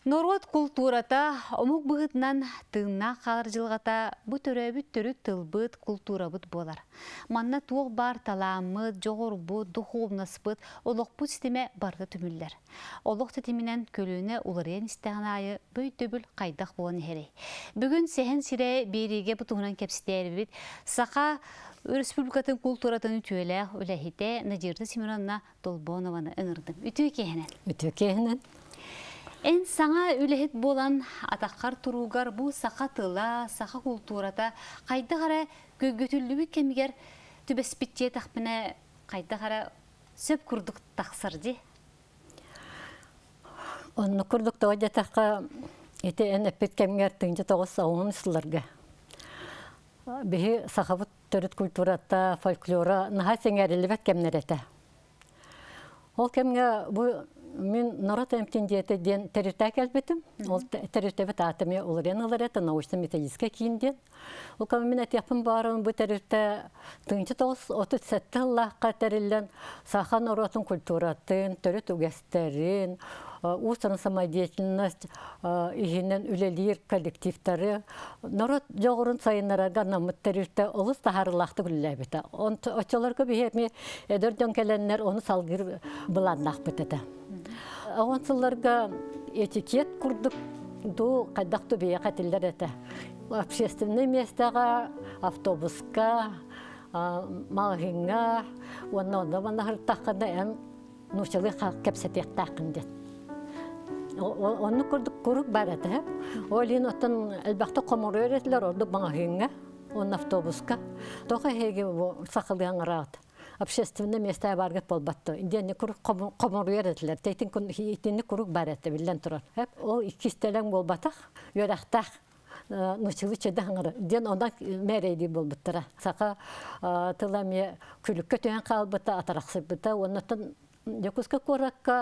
Норот культурата омук бұғытнан тыңна қалыр жылғата бұ төрөбіт түрі тылбыт культурабыт болар. Манна туық бар таламыд, жоғыр бұд, дұховнаспыт, олық бұд стеме барды түмілдер. Олық тетімінен көліне уларен істіған айы бөй-дөбіл қайдақ болан херей. Бүгін сехен сире береге бұтығынан кепсітер бит, сақа республикатын культуратын ütüele өләхите Надежда Семеновна Толбонованы ыңырдым. Үтü кехінен? Эн саңа үлехет болан атаққар тұруғар бұл сақа тыла, сақа культурата қайда қара көгөтілі кемігер түбеспетте тақпіне қайда қара сөп күрдік тақсырды? Оны күрдік тоғыда таққа еті ән әппет кемігер түнгі тоғыз сауын ұсыларға. Бігі сақабыт түріт культурата, фольклора, наға сеңәрілі бәт кемнер әті. Ол кемге бұл мен Норот әмтендеті ден тәріфтәк әлбетім. Ол тәріфтәбет атыме оларен алар әті, научно-методистке кейінден. Ол кәмі мен әтияпын барын бұл тәріфтә тыңчы тоғыз 37 лаққа тәрілден саха Норотын культуратын, түріт үгәстерін, ұстарын самодеятельность, игенен үлелер коллективтары. Норот жоғырын сайынларға намыт тәріфтә олыс тахарылақты күлілі беті. Очаларға бейеме әдірден кәләнлер оны салғыр бұланнақ бітеді. Ауансыларға этикет күрдік ду қайдақты бейе қатылдар әті. Общественный местаға, автобусқа, мағыңа, онда ғырттаққанда ән нұшылы кәпсетек тақын дед. Оны күрдік күрік бар әті. Олин оттан әлбақты қомыр өретілер орды мағыңа, он автобусқа. Тоға хеге сақылған ғырағыды. Общественный места баргат болбатты. Индияны күрік қомыр өретілер. Тейтін күрік бар әті білден тұрар. Ол ikistelen болбатақ, өрақтақ. Нұшылы чеді ғыңыры. Ден ондан мәрейді болбыттыра. Сақа тыламе күлікке түйен қалбыта, атарақсы бұта. Оннатын жекузка көракка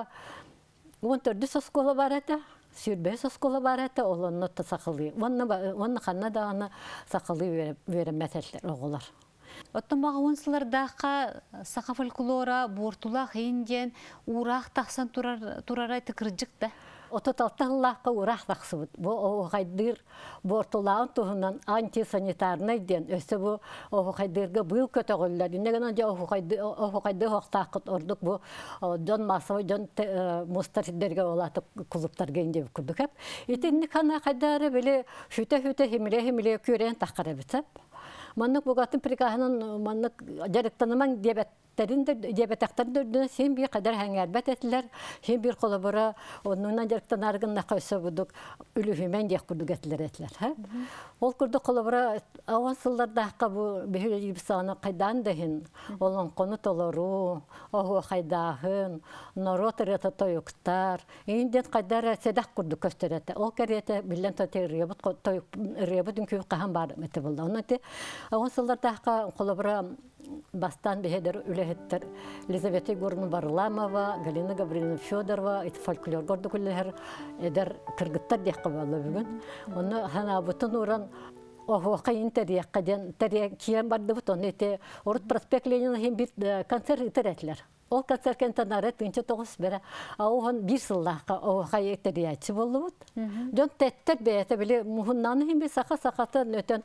14 соскола бар әті. Сүрбе соскола бар әті. Ол оннатты сақылы. Онны қанна дағаны сақылы веремәтәлер оғылар. Оттон bağa onsulardaqqa saqa folklora, bortula хейінден урақ тақсан турарай тікірджік да? Ототалтағылаққа урақ тақсыбыд. Бұл оғайдыр бортулағын тұғынан антисанитарный ден. Өсі бұл оғайдырға бұл көті ғылдар. Инеген онда оғайды оқтақыт ордық бұл жон масывы, жон мұстаридерге олаты құлыптарға инде күрдік. Етінні қана қайдары білі хүті-хүті хеміле көрен таққара бітсіп. Маннык бугатын прикахынан маннык жарыктаныман диабетактарын дөрдүнө сен бир кадар хаңарбат этилер. Сен бир колобора онунан жарыктан аргынна кайса будук үлүхүмен дек курдук этилер. Ол курду колобора авансыллардакка бу бехилеги бисаны кайдан дехин. Олон кону толору, ого кайдахын, Норот рета тоюктар. Инден кайдар седак курдук көстөрөтө. Ол керете билен тотеребут тоюк ребутун күп кахан бар мете болду. Онуте авансыллардакка колобора бастан бехедер үлехеттер Елизавета Егоровна Барламова, Галина Гавриловна Федорова, фольклор горды күллер эдер кыргыттар декка болду бүгүн. Оны хана бутун уран қайын тәрия киен барды бутон эте Орут проспект Ленина хем бир концерт итеретлер. Ол концерт кентанары тынчы тоғыз бері. Оған бір сыллаққа оғай тәриячы болды бұд. Жон тәттер бәйті біле мұхыннаны хем бі сақа-сақатын өтен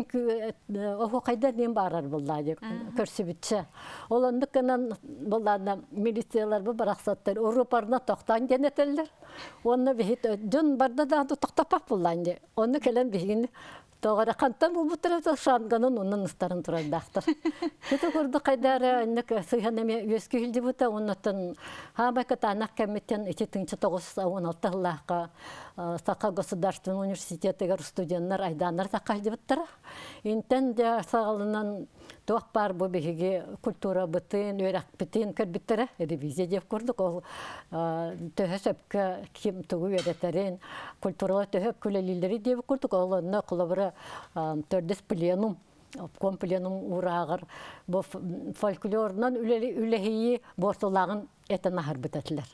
оғайда нем барар болды көрсі бітші. Ол ондықынан болады милициялар бұл барақсаттар Европарына тоқтан денетелер. Оны бейт жон барда да тоқтапақ болды. Оны кәлен бейгін тоғара қантан бұл бұттыры шанғанын оның ұстарын тұрардақтыр. Кеті көрді қайдары әнік сыйғанеме өскі үлді бұта, онытын хамайқыт анақ кәметтен 2016 жыллаққа Сақа государственный университетігер студенттер айданар саққа үлді бұттыра. Интен де сағалынан тоқ бар бұл бігіге культура бұтын, өрәк бұтын көрбіттірі, ревизия деп көрдік. Ол төхі сөпкі кем тұғы өретерін, культуралы төхі күлелілдері деп көрдік. Ол оны құлабыры төрдес пленум, обком пленум урағыр. Бұл фольклорынан үлехейі бортылағын әтін ағыр бұтатылар.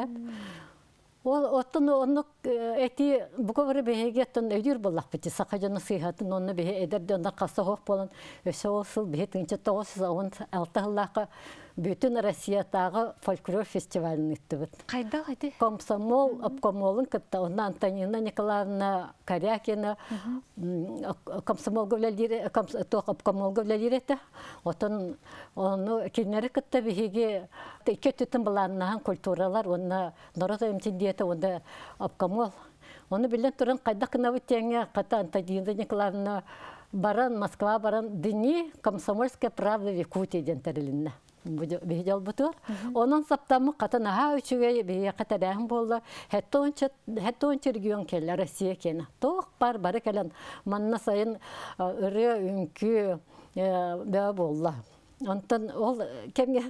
Ол оттон онук эти буковары бегеттен өйдүр боллак бити сакажаны сыйхатын онны бе эдерден каса хок болон өсө осул бе 1996 жыллакка бүтін Россиятағы фольклор фестивалін үттібіт. Қайда қайда? Комсомол, обкомолын кітті. Онна Антонина Николаевна Корякина комсомол гөвлелері, обкомол гөвлелері етті. Отын оны кенері кітті бігеге ике түтін бұланынан культуралар, онна Норот Эмтиндеті, онда обкомол. Оны білен тұрын қайда қынавы теңе қата Антонина Николаевна баран, Москва баран, діни комсомольская правда в Якутии ден тәрілінна. Бейдел бұтыр. Onun саптамы қатын аға үшіге бейе қатарағын болды. Хәтті ончы регион келі Россия кені. Тоқ бары кәлін манна сайын үрі үнкі бәі болды. Онтан ол кәмге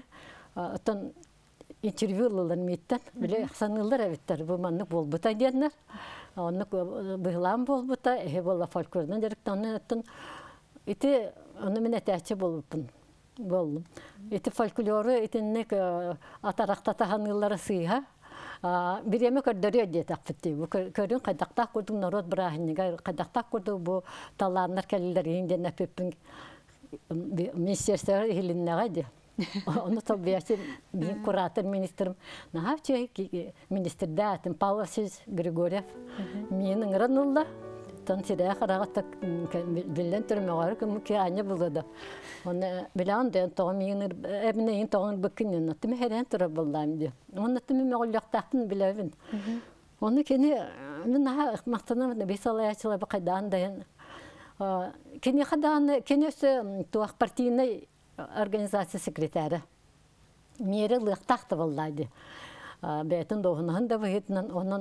интервью ұлылар мейттен. Біле ақсанылар әветтер бұл маннық бол бұта дедінер. Онық бұғылан бол бұта. Әйе болла фольклордан дәрікті оның өттін. Иті оны мен әтәчі болыппын. Болдым. Эти фольклоры, этинник атарақтатағанылары сыйға. Биреме көрдөрі өдет ақпытты. Көрін қайдақтақ көрдің народ бірағынеға, қайдақтақ көрдің бұл таланар кәлілер еңден әпеппін министерствері еліннеға де. Оны сол биясы мен куратор министрім. Нағапчы министрді әтім Павлович Григорьев. Менің ұрынылды. Тон сирая қарағатта білден түрмеғары көміке әне бұлады. Оны білән дөйін тоғын меңір, әбіне ең тоғын бүкінен, ұттымы әрен тұры бұлдайым де. Оны ұттымы мәғылияқтақтың біләуін. Оны кені, мен мақтанам, бес алаячылар бұл қайдан дайын. Кені қадағаны, кені өсі туақ партийный организация секретары. Мері лықтақты бұлдайды. Бәйтін доғынығын да бұғытынан, оның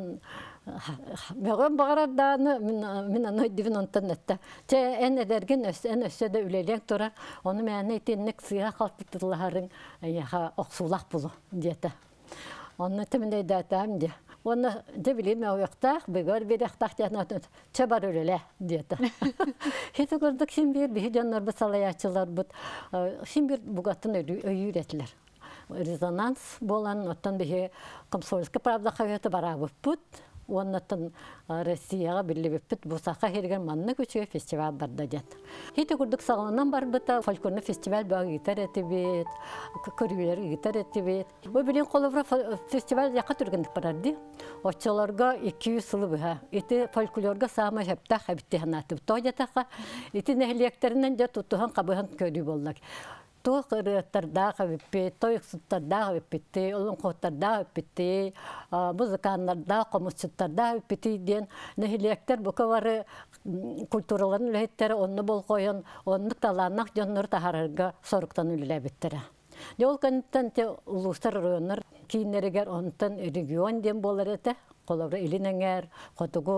Мәғын бағарадағыны мен аны өйдівін онтан өтті. Те ән әдерген ән өседі үлелең тұра, оны мәні етеннік сыйға қалпыттылығарын оқсулақ бұлы деті. Оны түмін әйді әтәм де. Оны де білейм әуектақ, бұғыр бір әқтақ дейін өтін, че бар өлелі деті. Хеті көрдік сен бір бейденлер бұд, салаячылар бұд, сен бір бұғатын өйір етілер. Резонанс болан, оттан бейі комсомольский правда қаветі бара бұд. Оннатын Россияға бірлі бүппіт бұсаққа херген манны көчіге фестиваль барды дед. Хейті күрдік сағылынан бар бұта фольклорны фестиваль бағы гитар әті бет, көргілер гитар әті бет. Бұл білен қолывра фестиваль яқа түргендік барарды. Отчаларға 200 сылы бұға. Еті фольклорға сағыма жаптақ әбітті ғанаты бұта дедіға. Еті нәхілектерінен де тұттыған қабыған көрі болдық. Тоқ ұрыттардағы өппет, тойықсыттардағы өппетті, олың қоттардағы өппетті, музыканлардағы, қомысшыттардағы өппетті ден. Нәхілектер бұқа бары культураларын үләйттері онны бол қойын, онны таланақ жонлар тағарарға сорықтан үлілі әбеттері. Жол кәнттен те ұлыстар ұрыныр, кейінерігер онтан регион ден болар еті. Қолабра илинеңер, қотығы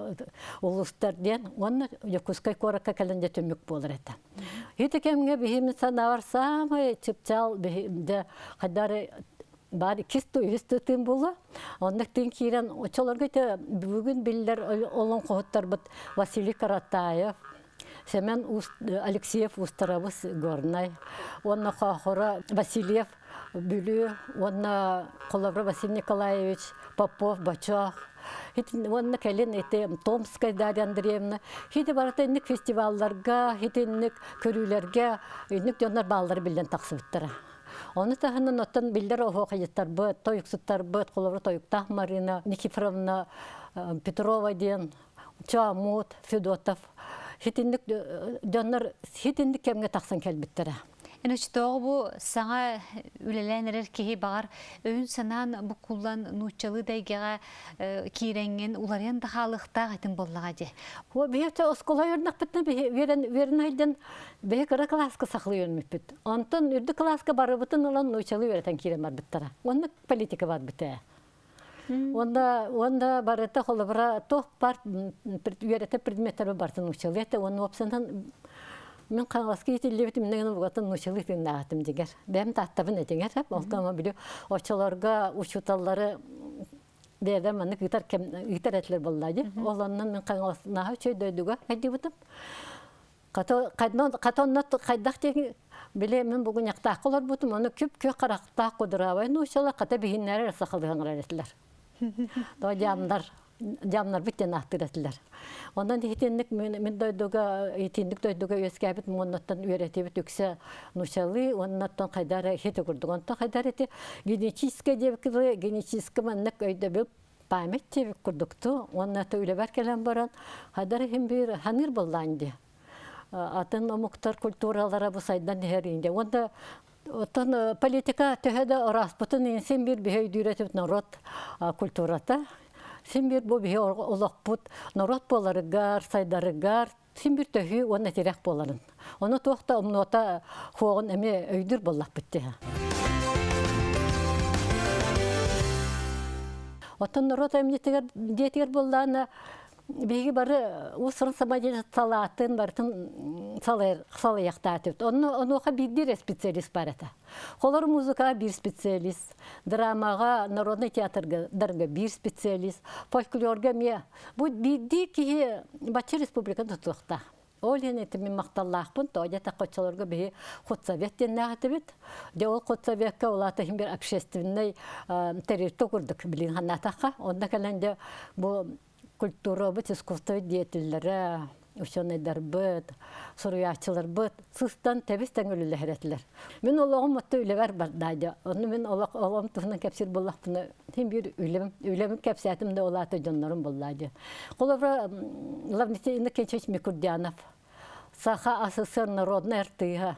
ұлыстар ден, оны Якутскай қораққа кәлінде түмік болар еті. Хеті кәмге бейімін санавар самай чыпчал бейімді қадары бар 200 тым болы. Ондық тың кейрен, очаларға бүгін білдер олың қоғыттар бұд Василий Каратаев, Семен Алексеев Устарабыз Горнай, онна қоғыры Васильев Бүлі, онна қолабра Василий Николаевич Попов, Бачах. Онна кәлін әті Томскай Дарья Андреевна. Хеті барыта үнік фестивалларға, хеті үнік көрілерге, үнік жонлар баллары білден тақсы біттірі. Оны тағынан оттан білдер оғы қайыттар бұд, тойықсыттар бұд, қолабра Тойықтақ Марина, Никифоровна, Петрова ден, Чамут, Федотов. Хеті үнік жонлар, хеті үнік кәмге тақсын кәл біттірі. Эночтоғы бұ саңа үлеләнерер кеге бағар өйін санан бұ құлан нұтчалы дайгеға кейренген уларен дақалықта ғайтын боллаға де. Бейте оскола өрнақ бітін верін айден бей кірі класқа сақлы өрміп біт. Онтын үрді класқа бары бұтын ұлан нұтчалы өретін кейрен бар біттара. Онды политика бар біті. Онда барыта қолыбыра тоқ бар өреті предметтері бартын нұтчалы еті. Оны опсынан мен қаңғасқа етелебетім, менің бұғатын нұшылы етіңді ағатым дегер. Бәм таттабын әтеңер, олқама білу, очаларға ұшуталары бәді мәні ғитар әтілер болдайды. Оланнан мен қаңғасына өчөй дөйдіға әйді бұтым. Қатоннат қайдақ деген, біле мен бүгін яқтақ олар бұтым, оны көп қарақтақ қодырабайын ұшалар қата бейінлері сақылдығанғар әтілер. Дой жандар. Jamlar bitten ahtırdılar. Ondan hitинник мен дойдуга hitинник дойдуга өскәбит моннаттан өйрәтебит үксә нушалы, оннаттан кайдара хите курдук. Онта кайдара те генетический маннык өйдә бил память тебик курдукту. Онната үләбәр кәләм баран, кайдара һәм бир ханыр булланды. Атын омуктар культуралара бу сайдан һәринде. Онда отан политика төһәдә распутын инсен бир бөйдүрәтеп народ культурата. Сен бир бу бие олақпут, народ боларыгар, сайдарыгар, сен бир төһү оны терек боларын. Оны тоқта омнота хоғын әме өйдір болақ бітті. Отын народ әмнетігер болланы, беги бары усырын самадел салатын бартын салы яқтатып. Онуға бир специалист бар еді. Холор музыка бир специалист, драмаға, народный театрға бир специалист, фольклорға ме. Бұл бірді кейі Батчы республиканы тұтуқта. Ол енеті мен мақталлақпын, тоғыда таққатшыларға бейі Хотсоветтен нағыты бет. Де ол Хотсоветка олаты бір общественный территория көрдік білін ханатаққа. Онда кәлінде бұл культура бит, искусство деятельләре, ученыйлар бит, суруячылар бит, сыстан табистан өлеләһәтләр. Мен Аллаһым матта үләбәр бардайды. Оны мен Аллаһым туһны кәпсир буллахны, һәм бир үлем кәпсәтимдә олаты җаннарым буллады. Коловра лавните инде кечеш Микурдянов. Саха АССР народный артыга.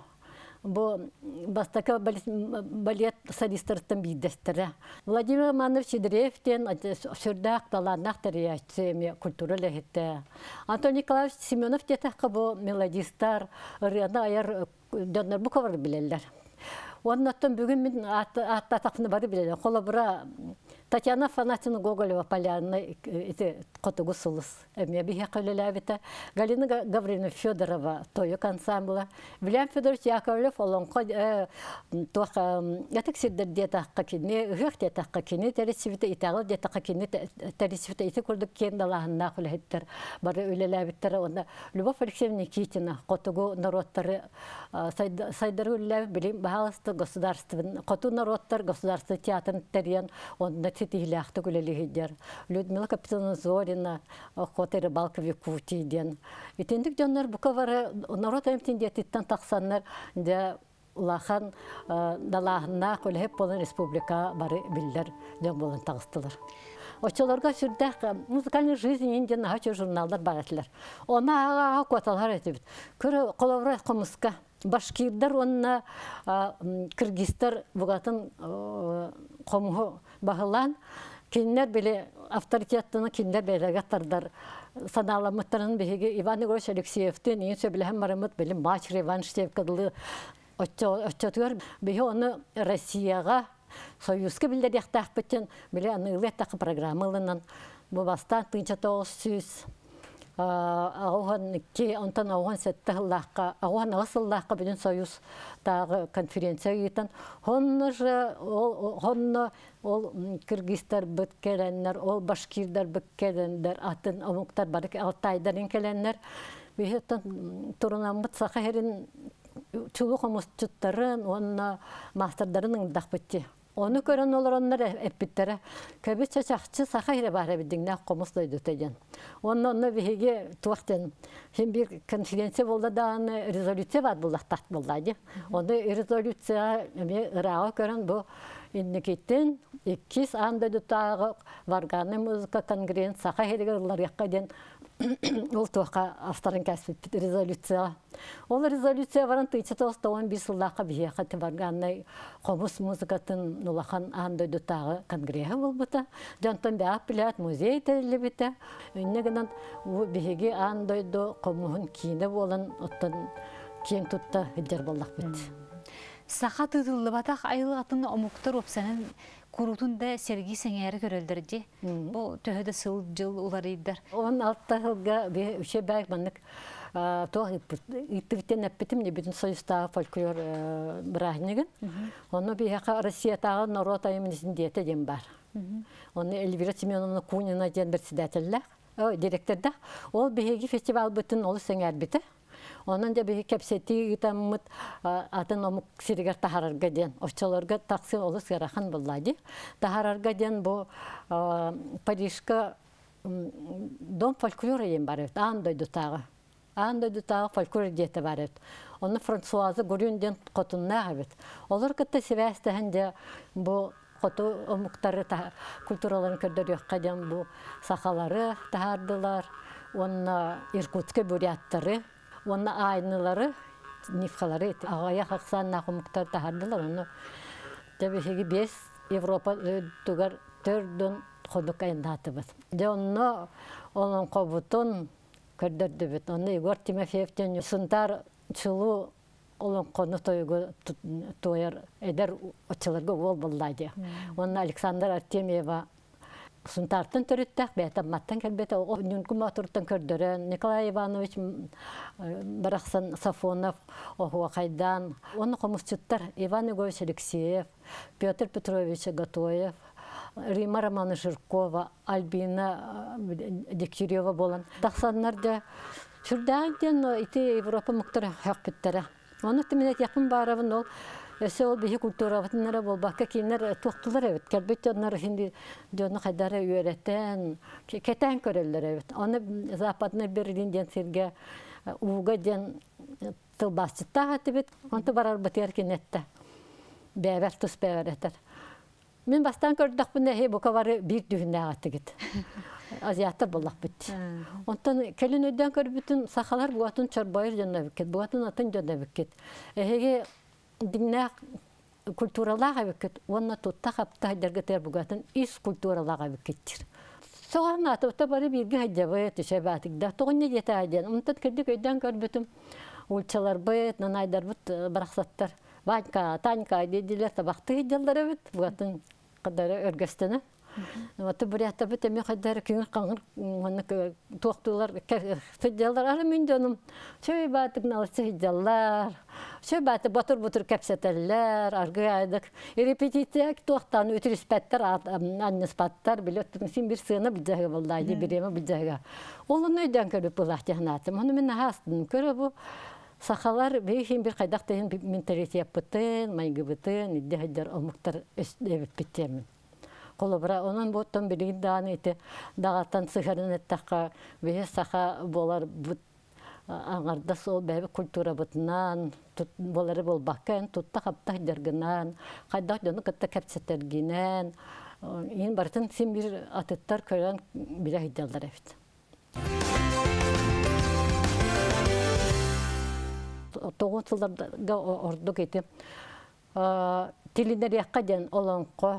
Бу бастака балет солисттардан бидестере. Владимир Романович Сидоревтен сөрдәк таланнак тәрбияче культура лехте. Антон Николаевич Семенов тетәккә бу мелодисттар, ряда аяр доннар бу кавыр биләләр. Оннан бүген мин аттатакны бары биләләр. Колобра Татьяна Фанатина Гоголева Полярная Котугу Сулус. Мне бихе калелявита. Галина Гавриловна Федорова Тойок ансамбла. Вильям Федорович Яковлев олонко тоха ятексидер дета какине, гехтета какине тересивита итагыл дета какине тересивита ите курдук кендалахна хулеттер. Бары үлелявиттер онда Любовь Алексеевна Никитина Котугу народтары сайдары үлеляв билим бахалысты государственный Коту народтар государственный театрын терен онда тетилахты күлелигидер. Людмила Капитана Зорина, Охота рыбалка в Якутии. Итендик жаннар буковары народ эмтиндетиттен тақсаннар де улахан далахына көлеп болын республика бары биллер жан болын тағыстылар. Очолорга сүрдәк музыкальный жизнь инден хачу журналдар багатлар. Она ага коталар этибит. Көрө коловра комуска башкирдар онна кыргыздар бугатын кому багылан кинер биле авторитеттаны кинер белегаттардар саналамыттарын беге Иван Егорович Алексеевтен иң сөбилем марамыт билим матч реванш деп кыдылы оччотур беге оны Россияга Союзга билдер яктак битен биле аны тақы программалынан бу бастан 1900 Ауған ке онтан ауған сәтті ғыллаққа, ауған ғысыллаққа бүгін Союз тағы конференция етін. Онны ол кыргыздар бұт келенлер, ол башкирдар бұт келенлер, атын омуқтар бары алтайдарын келенлер. Бейхеттен тұрынан бұт сақа herин чулу қомыстыттарын, онны мастардарын ұңдақ бітті. Onu görən olur onlar epitlərə. Köbü çaçaqçı sağa ilə barə bildiyinə qomus doydu təyən. Onu bihigi tuaqdən. Hem bir konferensiya bolda da rezolüsiya var bulaq taxt boldadı. Onu rezolüsiya rağı görən bu indikitten 2 anda dutağı varganı muzika kongres sağa ilə yaqadan ол туаққа астарын кәсіп резолюция. Ол резолюция варан 1911 жыллаққа бейеқі тібарғаннай қомыс музыкатын нулақан андойды тағы конгрегі бол бұта. Жантан бәқ білет музей тәрілі біті. Үннегінен бейеге андойды қомуын кейіні болын оттан кейін тұтта үддер боллақ біті. Сақа тұтылы батақ айылғатын омуқтар опсанын Kurutunda Sergi Sengeri görüldürdi. Bu töhede sıl jıl ularıydılar. 16 yılga bir şey bak toh ittivten appetim ne bütün soyusta folklor brahnigen. Onu bir haka Rusya'da narod ayımızın diyete dem var. Onu Elvira Semyonovna Kunina diyen bir председатель, direktörde. O bir festival bütün olu Senger biti. Onun da bir kapseti itamıt atın omuk sirigar tahararga den. Oçalarga taksi olus yarahan bulladı. Tahararga den bu Paris'ka дом фольклора ем бар ет, андойду тағы. Андойду тағы фольклор деті бар ет. Оны Франсуазы Гурюнден қотынна ғабет. Олар кітті себәстіхінде бұл қоту омуқтары культураларын көрдер өққаден бұл сақалары тағардылар. Оны Иркутске буряттары, оны айнылары, нифхалары, ағая қақсан нақымықтар тағардылар. Оны дәбесеге 5 Европа түгір түрдің қодық айындаты бұд. Оны оның қобытын көрдірді бұд. Оны Егор Тимофеевтен сұнтар чылу олон қоны тойыр әдер отчыларға ол болдайды. Оны Александр Артемьева Сунтартын төріттәк, бәйтім маттан кәлбеті, нүнкі матурттан көрдірін, Николай Иванович Барақсан Сафонов, Оғуа Қайдан, оны қомысчыттар Иван Егорович Алексеев, Петр Петрович Гатоев, Рима Романа Жиркова, Альбина Дегтярева болан. Тақсанларда шүрдәңден ити Европа мұқтары хақ біттері. Оны түмінет яқын барабын ол, өсі ол бейі культура ватынлары бол, баққа кейінлер тоқтылар әвет. Кәлбетті онлар хинди дөні қайдары үйереттен, кетен көрелер әвет. Оны Западны Берлинден сирге уға ден тылбасчытта ғаты бет, онты барар бұтер кенетті. Бәвер тұс бәвер әтір. Мен бастан көрдік бұны әйі бұқавары бір дүйінді ағаты кет. Азиаттар болақ бітті. Онтан кәлін өйден көрбітін сақалар бұғатын чарбайыр жонна бікет, бұғатын атын жонна бікет. Әйге діңнәқ культуралаға бікет, онна тұтта қапта хайдергетер бұғатын ис культуралаға бікеттір. Соған атыпта бары бірге хайдабы түше бәтікді. Тоғын не жеті айден. Онтан көрдік өйден көрбітім ұлчалар бұйт, нанайдар бұт барақсаттар. Ванька, Танька, деділер табақты хайдалар өбіт, бұғатын қадары өргістіні. Оты бурятта бит эми кайдар кеңир каңыр токтулар сыдалар ары мен жаным чөй батык налсы сыдалар чөй баты батыр кепсетеллер аргы айдык репетиция токтан өтүрүспеттер анныспаттар билет син бир сыны билжага болдайды биреме билжага олун өйдөн көрүп булактыгынаты муну мен хастын көрө бу сахалар бейхин бир кайдак деген менталитет бытын майгыбытын иддехдер омуктар өстөбүп биттемин Қолыбыра, оның бұттан білген дағаны еті дағаттан сығырын әттіққа бейе сақа болар бұт аңарда сол бәбі культура бұтынан, болары бол баққан, тұтта қаптақ дергінен, қайдақ жоны күтті кәпсеттергенен, ең барытын сен бір атыттар көрген біле хидалдар әфті. Тоғын сылдарға ордық еті. Телінер яққа ден оланқо,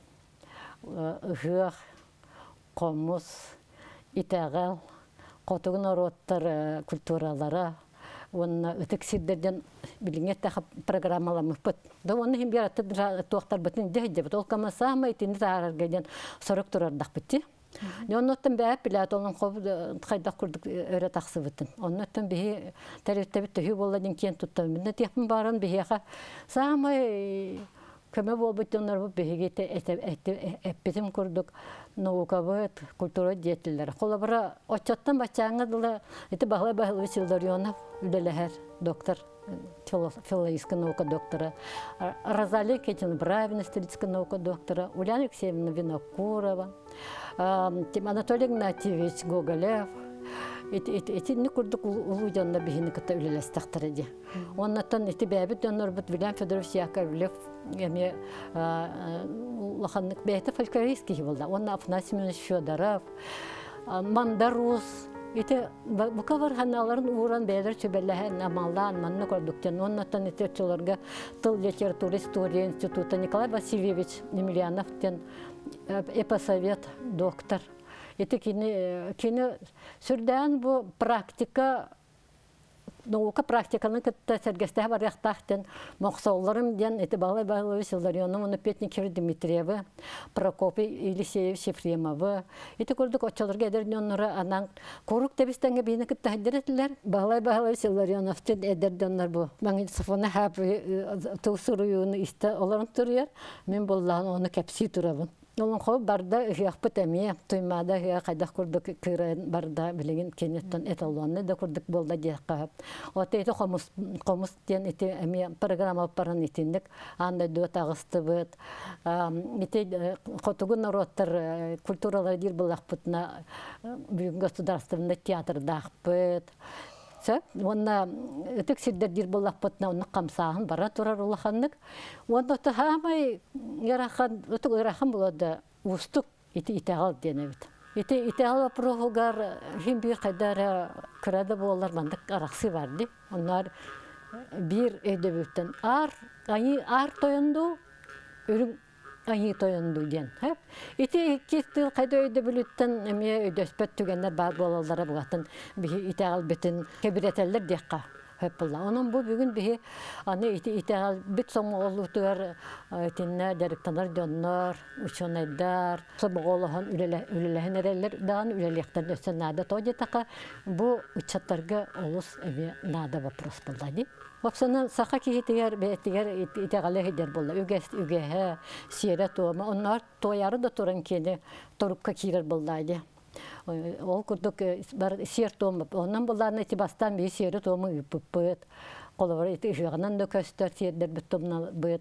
ұғық, қомыс, итағал, қотығын ороттар культуралары, оны үтіксердерден біліңет тақып программаламыз бұд. Оны хем бір атты тоқтар бұтын дейді бұд. Ол қама сама етінді тағарғайден сұрық тұрардақ бұтты. Оны өттен бәп біләді, оның қайдақ күрдік өрі тақсы бұтын. Оны өттен бейі тәретті бітті хүй боладың кен тұттым. Мінді текпін барын бейеға сама көмі бол бұттынлар бұл бейгеті әппетім күрдік наука бұд, культура детілер. Қолы бұра отчаттан бачаңадылы, еті бағлай Васильдарионов үлеләхер доктор, филологическая наука доктора, Розалия Кетина Бравина, историческая наука доктора, Ульяна Алексеевна Винокурова, Анатолий Игнатьевич Гоголев. Эти не курдук улуянна бихини ката үлелес тақтырады. Оннаттан эти бәбіт донор бұд Вильям Федорович Яковлев эме лоханнык бәйті фольклористский болды. Онна Афанасий Федоров, Мандарус. Эти бұқавар ханаларын уыран бәйлер чөбәләһен амаллан манны көрдіктен. Оннаттан эти чоларға тыл литература история института Николай Васильевич Емельяновтен эпосовет доктор. Это кені сүрдән бұл практика, наука практиканың күтті сәргестәі бар яқтақтен моқсауларым ден, это Бағлай Васильдарионов, оны Петникер Дмитриевы, Прокопий Елисеевич Ефремовы. Это көрдік отчаларға әдерден ұныры анан қорық тәбістенге бейіні күтті әдереттілер. Бағлай Васильдарионовтен әдерденлер бұл. Мәңін сыфыны әп тұғсыруыны істі оларын тұрыр. Мен боллағын оны кәпсі тұрабын. Олон хо барда ыяхпыт эме туймада хыя кайдах курдук кырын барда билеген кенеттен эталонны да курдук болда дияққа. Ота эти комус тен эти эме программа паран итиндик анда дөт агыстыбыт. Эти котугун народтар культуралар дир булакпытна бүгүн государственный театрдахпыт. Онна өтік сирдер дир боллақпытна оны қамсағын бара тұрар олақаннык. Онда өті хамай өтік ырахан болады ұстық итеғал дене бит. Итеғал апырғығар хем бір қайдары күрәді болар бандық арақсы барды. Онар бір өйді бүттен ар тойынду, үрін аңи тойынду ден. Ити кестіл қайда өйді бүліттен әме өйдөспет түгенлер бар болалдары бұғатын итеғал бітін кебіретелер деққа. Onun bu bugün bir anne iteğal bit somu olurlar, tinler deriktanlar dönler, uçanlar, sabahlehan ülelehin ereller, dağın ülelekten ösen nada toje taka bu uçatlarga olus evi nada vapros buladi. Vaksanın saka ki iteğale heder bulla, ügehe, siyere toğma, onlar toyarı da toran kene torukka kirer bulladi. Ол күрдік сер томып. Онан бұларына басtan bir сері томы үпіп бұд. Қолывар жағынан да көстер сердер бүт томына бұд.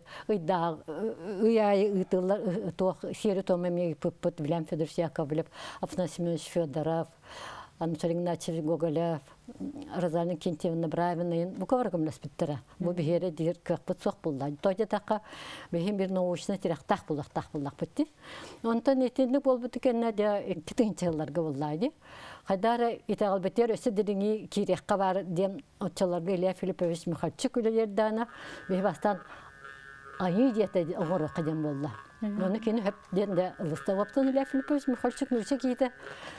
Үйайы ұйтылар сері томы үпіп бұд. Вилям Федорович Яковлев, Афанасьевич Федоров, Анатолий Игнатьевич Гоголев, Розалина Кентьевна Бравина. Bu kavargım ләспіттірі. Bu бігері дейір көк бұд соқ бұллайды. Тойда таққа бігін бір научына терек тақ бұллақ бұдды. Онтан етіндік бол бұд екенне де кетігінші жылларға бұллайды. Қайдары итағал бетер өсі діріңі кейрекқа бар дем отчаларға Илья Филиппович Михальчик өлелердіана бі бастан айы дейті оғыры қадем болла. Оны кені хөп денде ұлыста оптан Илья Филиппович Михальчик нұрчы кейді.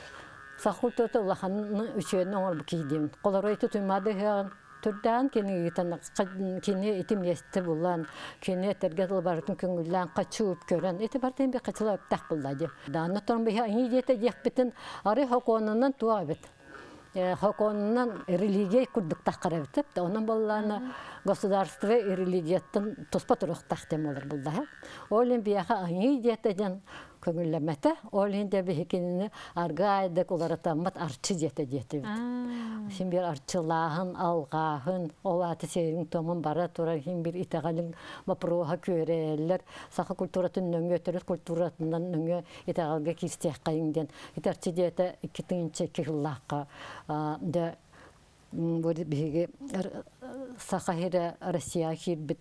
Сақыл төті ұлақанның үшеуінің оңыр бұл кейдемін. Қолар өйті тұймады ғаған түрден кені етім есті болан, кені әтергетіл барытын көңілден қачуып көрін. Еті бартын бе қачыла өптәқ бұллады. Даны тұрын бе айы дейті дек бітін ары хоқонынан туа бет. Хоқонынан религия күрдіктақ қара бітіп. Оның болланы государство и религияттың тұспа тұрықтақ дем олар бұлда. Олен бияға айы дейті ден көңілләмәті, олен де бейкеніне арғайдық оларатамат арчы дейті дейті бит. Хим bir arçılağın, alğağın, olatı serin tomun bara tura him bir iteğalın maproha köreler. Saha kulturatın nöngü ötürüz kulturatından nöngü iteğalga kistiyaq qayından. İtarçı deyete 2-nji yıllaqqa da bu bigi saha hire Rusya kirbit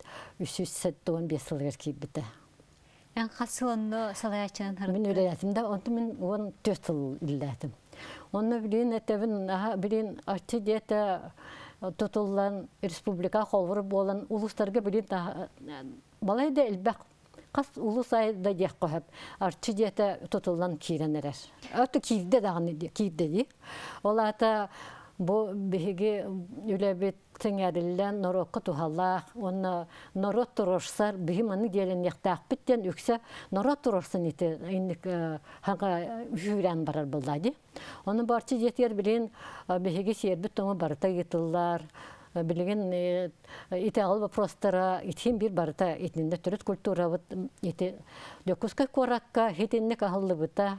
375 yıllar kirbit. En qasılında salayatçının harıqtı? Min öyleyətimdə, onu 14 yıl illədim. Onu bilin etevin bilin açı diyete tutulan respublika kolvuru bolan uluslarga bilin balayda elbaq qas ulus ayda diqqə hep açı diyete tutulan kirenerer. Ötü kirde dağını kirde di. Olata bu bihigi ülebet Tengerilen norokku tuhallaq, onu norot turursar, bihimanı gelen yaqtaq bitten yükse norot turursan iti, indik hangi hüren barar buldaydı. Onu barçı yeter bilin, bihigi serbit tomu barıta gittiler, bilgin iteğal ve prostara itin bir barıta itinde türüt kultura iti dökuska korakka hitinlik ahıllı bıta,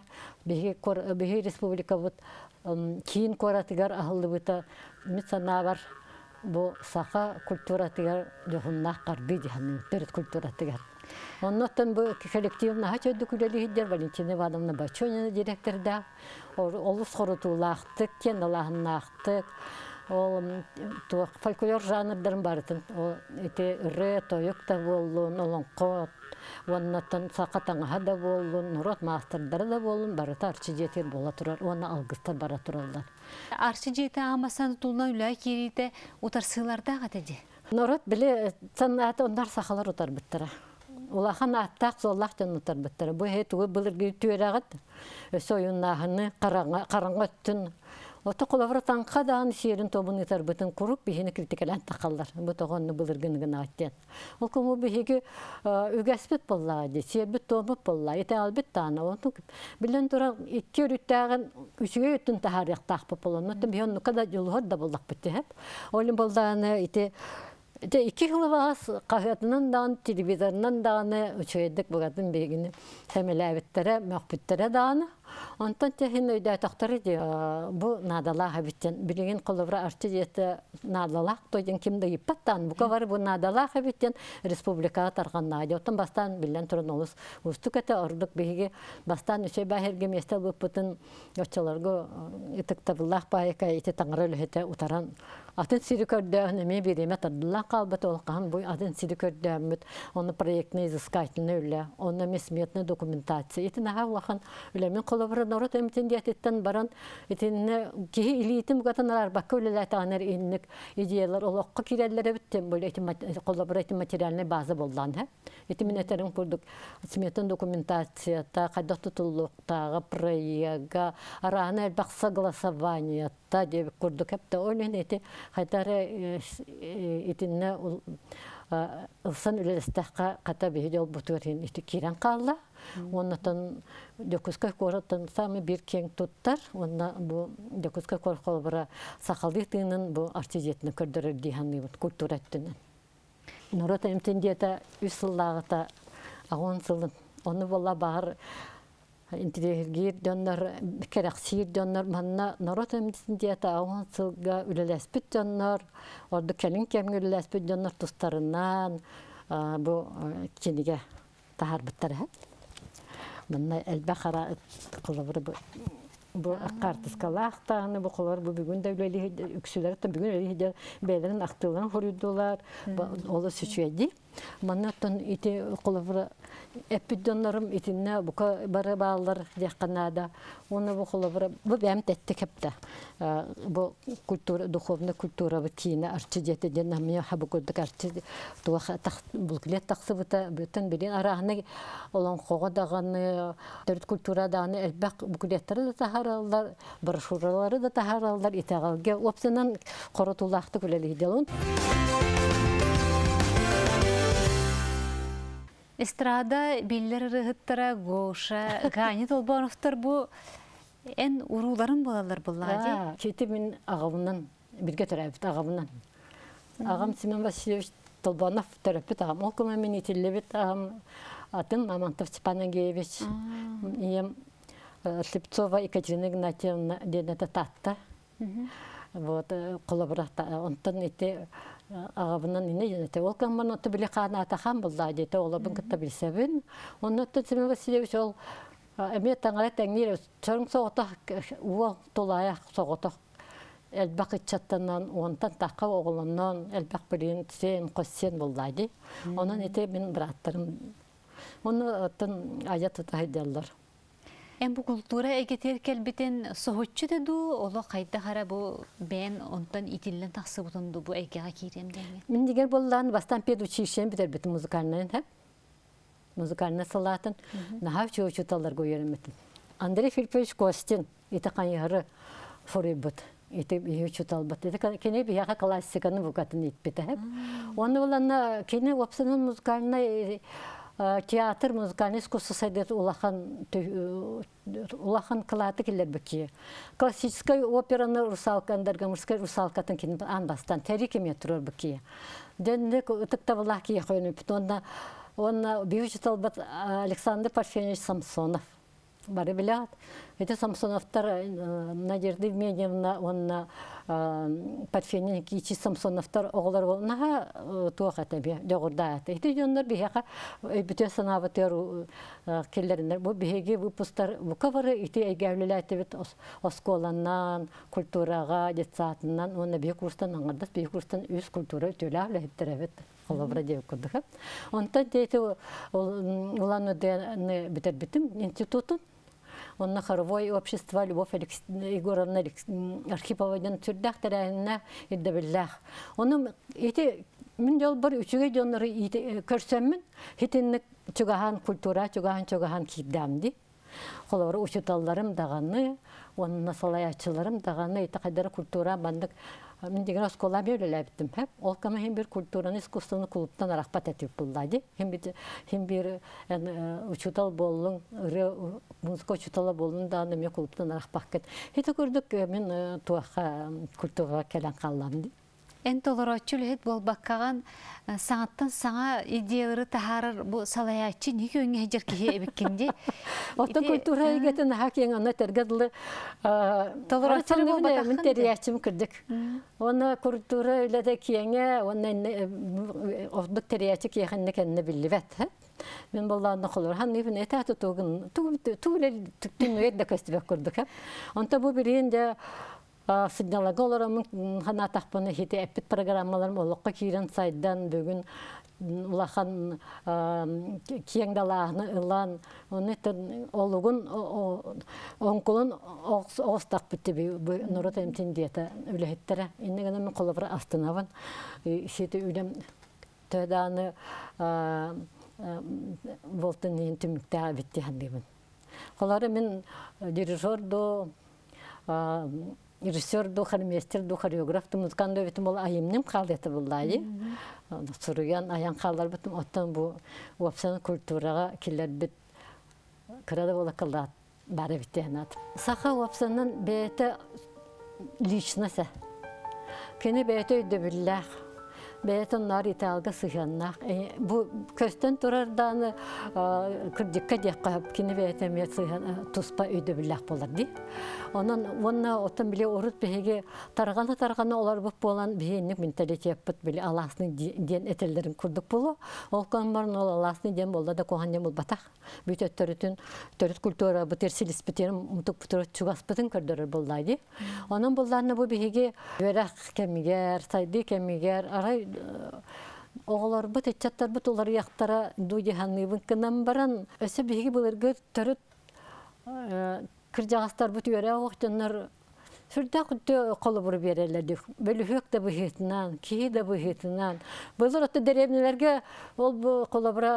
bihi respublika bıt, kiin koratigar ahıllı bıta, mitsana var. Bu saha kulturatigar johunna qarbi dihanın perit kulturatigar. Ondan bu kollektiv naha çöydü küleli hidder Valentina Ivanovna Bachonina direktorda olus horutulaqtık, kendalahını aqtık. O folklor janrların barıtın. O ete re toyuk da bolun, olonkot. Ondan saqatağa da bolun, nurot masterları da bolun, barıta arçı jeter bola turar. Ona algıstar bara turarlar. Arçı jeti amasan tutuluna ülay keride utarsılarda qatedi? Nurot bile sanatı onlar saqalar utar bittira. Улахан аттақ золлақтан ұтар біттірі. Бұл хейтуі бұлырғы түйерағыд. Сойыннағыны қараңға түн. Оты қолавыр таңқа дағын серін тобын ұтар бұтын құрып, бейхені критикалан тақалдар. Бұл тоғынны бұлырғынығын аттен. Ол көмі бейхегі үгәспет боллады, сербет тобып болла, еті албет тағына. Білін тұра икке үріттағын үшіге үттін тағарық тақпып болын. Бейхен нұқада жылғыр да боллақ бітті. Олын болдағыны 2 yıl bağız kahvetinin dağın, televizorunun dağını uçuyorduk bugadın bilgini. Semelevittere, mehbittere dağını. Ondan tehin öyle taktırı diyor. Bu nadalah habitten. Bilgin kolubra artçı diyete nadalah doyun kimde yıpattan. Bu kadar bu nadalah habitten Respublika tarkanna. Ondan bastan bilen turun oluz. Ustuk ete orduk bilgi. Bastan üçe bahirge mestel bu putun yoçalargo itiktabillah bayaka ite tanrı lühete utaran. Atın sirikörde nemi birime tadıllah kalbat olkan bu atın sirikörde onu proyektini izskaytını öyle. Onu mesmiyetini dokumentasiya. İtin havlahan ölemin kolabora norat emtin diyetten baran itinne ki ilitim gatanlar bakka öyle taner innik ideyalar olaqqa kirellere bittim böyle itim kolaboratif materyalne bazı bollan ha. İtimin eterin kurduk. Mesmiyetin dokumentasiyata kadar tutulukta proyega arana elbaqsa glasavaniyata diye kurduk hep de öyle neti haytara itinne ılsan ülestahka kata bir yol buturin iti kiran kalla. Ondan dokuska koratan sami bir keng tuttar. Ondan bu dokuska korkolbara sakallıktının bu artijetini kördürür dihanlı kulturettinin. Norat emtin diyete 3 yıllağıta ağın sılın. Onu valla bahar intirgir dönler keraksir dönler manna norat emtin diyete ağın sılga ülelespit dönler. Orada kelin kemgülelespit dönler tustarından bu kinige tahar bittere. Manna elbaqara qılabır bu qartıskalar bu qollar bu bugün dövleli üksüler de bugün öyle beylerin aktığından horuydular. Ola süçüydi. Manna ton iti qolabır epidonlarım itinne bu bara bağlar yakınada. Onu bu qolabır bu benim tettik hep de. Bu kültür, duhovna kultura bu kine artçıyete denemiyor ha bu kuduk artçı tuğa bulkilet taksıbıta bütün bilin arahına olan qoğa dağını dört kultura dağını elbaq bu kuletleri de taharallar broşuraları da taharallar itagalge opsiyadan qorotulaxtı kuleliydelon. Estrada biller rıhıttara goşa gani tolbanıftır bu en uruların bolalar bunlar. Çetimin ağamından birge tarafı ağamından. Ağam Simen Vasilyevich Tolbanov tarafı ağam. O kuma men itillebet ağam atın Mamantov Stepanagevich. Iyem Слепцова Екатерина Игнатьевна денета татта. Вот коллабората онтон ите агабынан ине денете. Ол каман отто биле кана атахан булда дете олабын кытта билсебин. Оннотто Семен Васильевич ол эме таңара таңнир чорң соғота уол толая соғота. Элбак ичаттанан онтан такка оголоннон элбак билин сен коссен булда ди. Онон ите мен браттарым. Оны оттон аят тахидаллар. En bu kultura egeter kelbiten sohutçu dedu ola kayda hara bu ben ondan itillen taksı butundu bu egega kirem demek. Min diger bollan bastan pedучилищен biter bit muzikalnen hep. Muzikalne salatın nahav çoğuçutalar goyermetin. Andrei Filipovich Kostin itakan yarı foribut. İte bir çoğutalbat. İte kene bir yaka klasikanı vukatını itbite hep. Onu olanna kene opsiyonun muzikalne teatr muzikal искусство saydet ulahan kılatı killer beki. Klasik operanı rusalkandarga mırskay rusalkatın kin anbastan terik metror beki. Dende tıktavallah ki yaxoyunu pitonna ona büyücü talbat Alexander Parfenovich Samsonov. Bari bilat. Это Самсоновтар Надежда Евгеньевна онна Парфенин кичи Самсоновтар оғлар болнаха туақ атабе жоғырда аты. Эти жондар бияқа бүтө санабытер келлеринер. Бу биһиги выпустар бу кавары ити әйгәүлеле атыбет осколаннан, культурага, детсатынан, онна бия курстан аңардас, бия курстан үз культура өтөлә ләһеттерәбет. Колобра деп курдык. Онта дейти уланы де битер битим институтун. Он хоровое общество Любовь Егоровна Архиповадан түрдәк тәрәһенә иддебиллах. Оның ите мин жол бар үчүгө жоннору көрсөммүн. Хитинник чугахан культура, чугахан киддамди. Холору учуталларым даганы, онна салаячыларым даганы ите кайдары культура бандык. Мен деген оскола бөлеле биттим хеп. Ол кама хем бир культураны, искусствоны клубтан рахпат этип булдайды. Хем бир учутал болдун, музыка учутала болдун да неме клубтан рахпак кет. Хете көрдүк мен туаха культурага келен калламды. Эн толорочул хет болбаккаган саңаттан саңа идеялары тахарыр бу салаячы неге өңе хежер кихе эбиккенде. Отто культура егетін хакен ана тергадылы толорочул болбаккаган. Мен терячим кырдык. Оны культура өледе киеңе, оны ордук терячы киехенне кенне билибет. Мен болларны холор. Хан нефин этаты тугын, тугылер түктүн өйдө көстүбек курдук. Онта бу биринде сигналага оларамын хана тахпаны хите эппит программаларым олоққа кирен сайдан бүгін улахан киеңдалағыны ылан олугун оңкулун оғыстақ бітті нұрат әмтен диета үліхеттері. Иннегені мен қолабыра астынавын. Сеті үлем төданы болтын ең түмікті бітті хандыбын. Қолары мен дирижерду, режиссер ду, хормейстер ду, хореограф ду, музыкант ду битим ол айымным қалдеті бұллайы. Сұруян аян қалдар бітім, оттан бұл уапсан культураға келер бит кірады бола қылдат бары бітті әнат. Сақа уапсанын бәйті личнасы. Кені бәйті өйді білләқ. Бәйті онлар италға сығаннақ. Бұл көстен тұрарданы күрдікке дек қағып, кені бәйті мәт сыған тұспа өйді білләқ болар дей. Онна оттан біле орыт бәйге тарғаны олар бұп болан бәйінік менталитет бұт біле аласының ден әтелдерін күрдік болу. Ол қанбарын ол аласының ден болды да қоған ден бұл батақ. Бүйті төріт культура бұтер селіс бітерім ұмтық бұтыр чуғас бұтын көрдірір болдайды. Оның болдарына бұл бәйге өрақ кәмігер, сайды кәмігер, арай оғылар бұт, etчаттар бұт, олар яқтара дуйы ханыбын кінам баран. Өсі бәйге бұлырғы төріт кіржағастар бұт өре оқтанар сүрді құтты қолы бұры берелерді. Бөліхек де бұхетінан, кейі де бұхетінан. Бұлыр отты дәребнелерге ол қолы бұра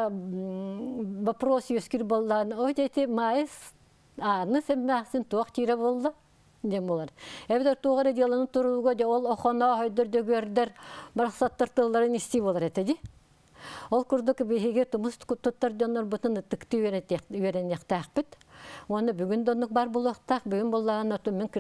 вопрос өскір болдағын. Ой, дейті майыз аны сәмәқсін тоқ тире болды. Дем олар. Әбдер тоғыры деланы тұруға де ол оқана өйдірді көрдір, барақсаттар тылларын істей болар әтеді. Ол күрдік бейге тұмыс тұттар донор бұтын үттікті өрен яқтақ біт. Оны бүгін донық бар болуқтақ, бүгін болағын өтім мен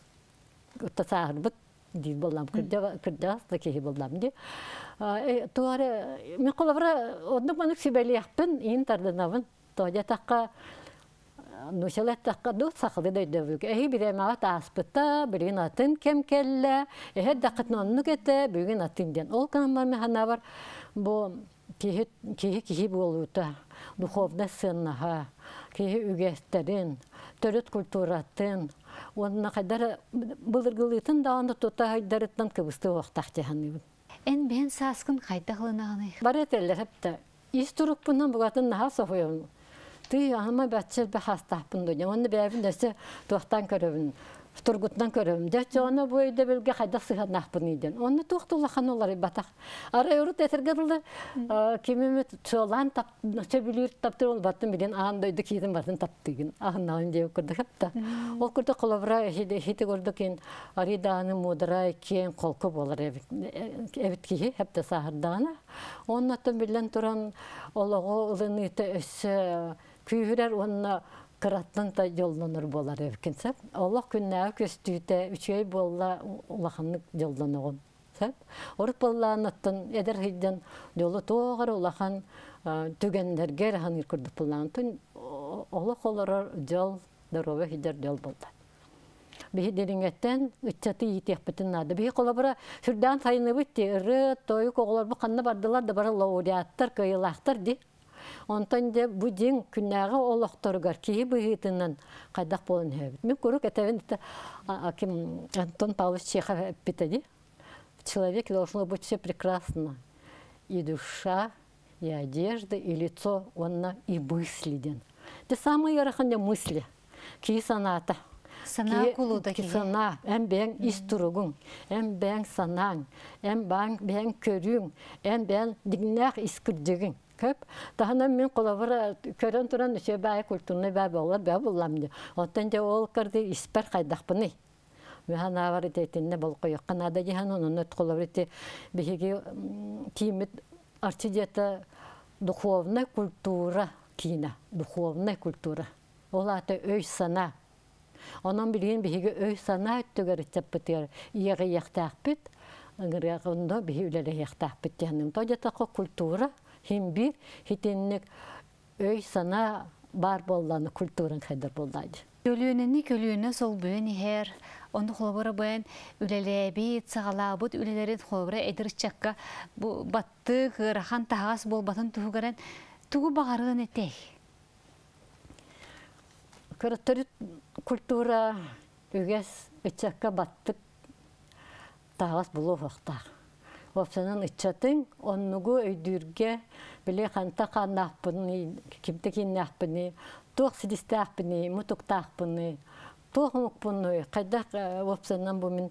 күрді бұт дейд болам, күрді асты кейі болам де. Туғары, мен қолабыра однық манық сөбәлі яқпын, ең тардынавын. Тоғя таққа нушалаттаққа ду сақылы дөйді бүлгі. Әйі біремаға таспыта, бірген атын кем келі, әйі дақытын онны кеті, бүгін атын ден. Ол қанамар мен хана бар, бұл кейі болуыты, духовна сыннаға, кейі үгестерін, төрет культуратын, онына қайдар бұлырғылытын дағанды тұта қайдарыттан кыбысты оқтақ жаханыбын. Эн бен саскын қайда қылынағаны? Бар әтелер әпті. Истұрық бұнан бұғатын наға соғойын. Ты ама бәтчел бә хастапын дойын. Оны бәбін дөсі туақтан көрөбін, тұргұттан көрөбін. Дәтчі оны бойды білге қайда сыған ақпын үйден. Оны туқтылақан олары батақ. Ара өріт әтіргеділді кемеме чолан сөбілер таптыр ол баттын білен ағын дойды кейдің батын таптыгын. Ағын нағын деп көрдік әпті. Ол көрді қолабыра хеті көрдік ен аридағаны мудыра кен қолқы болар әбіт кейі әпті сағырдағына. Оның атын білен тұран олығы ұлыны өсі күйірер онына қыраттан да жолданыр болар әвкенсеп. Олық күннәі көстүйті үшей болла ұлақанлық жолданығын. Орық боллағын аттын әдір хейден жолы тоғыр ұлақан түгендергер ғаныр күрдік боллағын. Олық олар жол дұровы хейдер жол болды. Бейі деріңеттен үтчаты етек бітін нады. Бейі қолабыра сүрден сайыны бітті. Үрі, тойы қоғылар бұл қанна бардылар да бары лауреаттар, көйілақтар де. Онтан де бұ ден күннәға олықтырғар кейі бұйытынан қайдақ болын өбіт. Мен көрік әтәвен Антон Павлович Чехов әппетеді. Человек должно быть все прекрасно. И душа, и одежда, и лицо, онна и мысли ден. Те самые яраханде мысли. Кей саната. Сана кулуда кейі. Сана, әм бәң истұрығың, әм бәң санаң, әм бәң көрің, әм бәң дигнақ искірдігің. Көп. Тағынан мен қолабыра көрін тұран үші бәй культурны бәй болар, бәй боламды. Оттан де ол кірді іспәр қайдақпыны. Мен авар ететінне бол қойыққан ада жихан оның өт қолабыр еті бігеге кеймет арчидеті духовная культура кейіна. Духовная культура. Ол аты өй сана. Onun bilgin bihige öy sana öttüger içep bitiyor. İyege yaktaq bit. ыңырыгында бихи үлеле яқтақ біттіғанным. Тойдатақы культура, химбир, хитинник өй сана бар болланы культуран қайдар болдайды. Көлüğüne sol böğün her, onu xolabara bayan ülelebit, sağalabut, ülelerin xolabara edirçakka bu battı, rahan tahas bol batın tuğugaran, tuğu bağırığın etek. Kırıtırı kultura üges içakka battık tahas bulu hoqtaq. Opsanın içatın, onnugu öydürge, bile xanta qannaqpını, kimtekin naqpını, Туох сидистаахпыны, мутуктаахпыны, туох умукпыны, кайдах опсанан бумин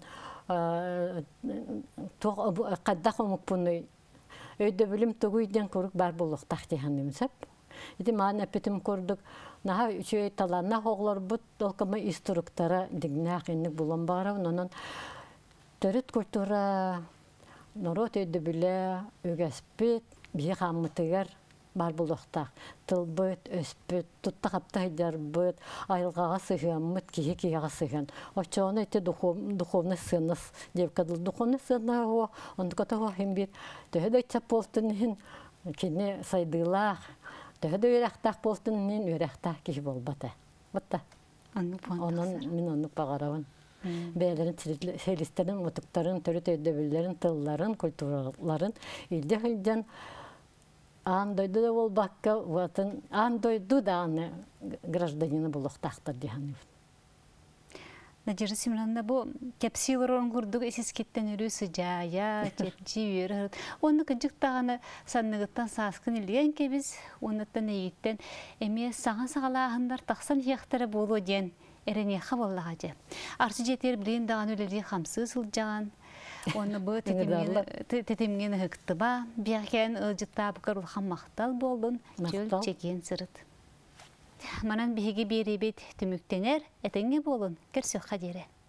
кайдах умукпыны. Өйдө билим тугуйден курук бар болуктах дегеним сап. Ити мана петим курдук, наха үчөй талана хоглор бут толкама инструктора дигнах инник булам бара, онон төрөт культура народ өйдө биле үгеспет, бие хаммытыгар бар болуқтақ. Тылбыт, өспіт, тұтта қапта хайдарбыт, айылғаға сығамыт, кие-кияға сығын. Очоғыны әте духовны сыныс, деп кадыл духовны сына о, онды ката о хембет. Төхеді өйтсап болтынын, кені сайдылақ, төхеді өрәқтақ болтынын, өрәқтақ кеші болбаты. Бұтта. Онын мен оны бағарауын. Бәлерін, селистерін, мұтықтарын, түрі төйдебілерін, тылларын, культураларын, үлде хүлден андойду да бол бакка, андойду да аны гражданины болуқтақтар дегенім. Надежда Семеновна, бұл кепсилер орын күрдігі есескеттен үрі сыжая, тепчи үйері. Оны күнжіктағаны саннығыттан сасқын үлген кебіз, оныттан егіттен әме саған-сағалағындар тақсан ектері болу ден әрінеқа болуға же. Арсы жетер білейін даған өлелі қамсы сылжаған. Оны бұл тетемген ғықты ба, бияқен ұлжытта бұқар ұлған мақтал болдың, жөл чекен сырыт. Манан бігі бері бет түміктенер, әтіңге болын, көрсөққа дере.